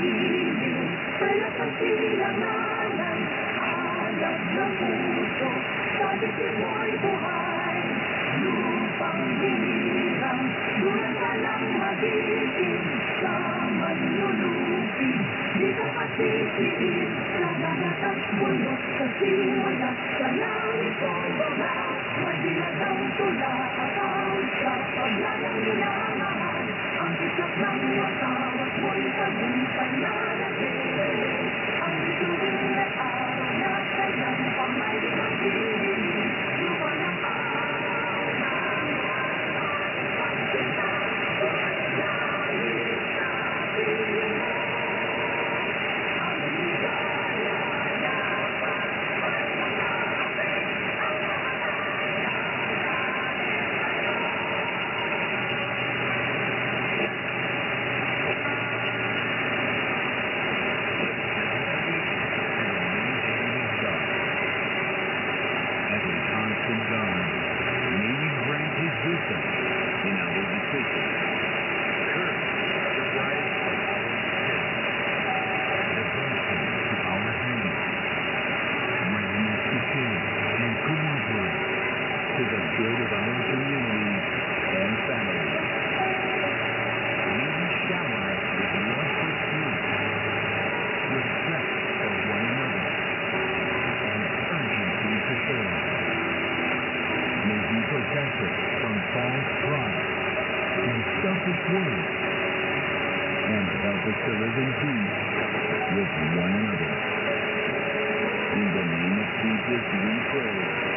pag-ibig, kaya sa silanganan, alat ng puso, sa dibdib mo'y buhay. Lupang hinirang, dulang ka lang mag-ibig, sa manlulupig, di ka pasisiin, sa dagat at bundok, sa siwala, sa langit kong baga, madilag ang tula at ang sa paglalang minamahal, ang tiyak ng matawag mo'y tagumpay na naging, ang bituin at araw na kanyang pamay ng piling, lupa ng araw ng pagkita, tunay sa piling mo, ang ligaya na pagpapalapit, ang As a constant God, may you grant his wisdom in our decisions. Curse the right of our spirit, devotion to our hands, readiness to serve and cooperate to the good of our communities and families. May you shower us with love for truth, respect for one another, and urgency to serve. May he protect us from false pride and selfish words, and help us to live in peace with one another. In the name of Jesus we pray.